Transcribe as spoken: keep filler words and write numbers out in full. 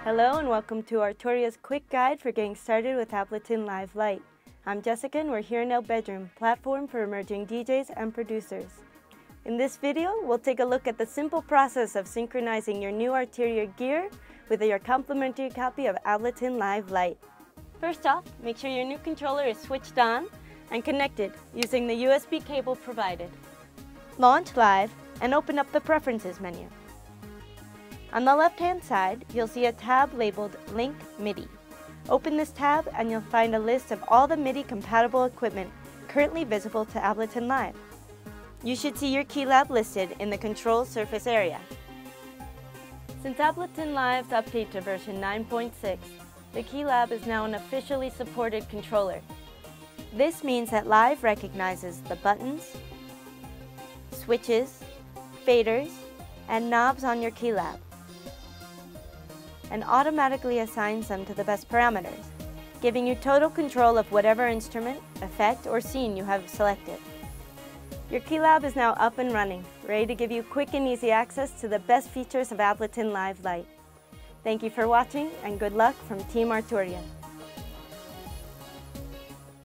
Hello and welcome to Arturia's quick guide for getting started with Ableton Live Lite. I'm Jessica and we're here in our bedroom, platform for emerging D Js and producers. In this video, we'll take a look at the simple process of synchronizing your new Arturia gear with your complimentary copy of Ableton Live Lite. First off, make sure your new controller is switched on and connected using the U S B cable provided. Launch Live and open up the Preferences menu. On the left-hand side, you'll see a tab labeled Link MIDI. Open this tab and you'll find a list of all the MIDI-compatible equipment currently visible to Ableton Live. You should see your KeyLab listed in the Control Surface area. Since Ableton Live's update to version nine point six, the KeyLab is now an officially supported controller. This means that Live recognizes the buttons, switches, faders, and knobs on your KeyLab, and automatically assigns them to the best parameters, giving you total control of whatever instrument, effect, or scene you have selected. Your KeyLab is now up and running, ready to give you quick and easy access to the best features of Ableton Live Lite. Thank you for watching and good luck from Team Arturia.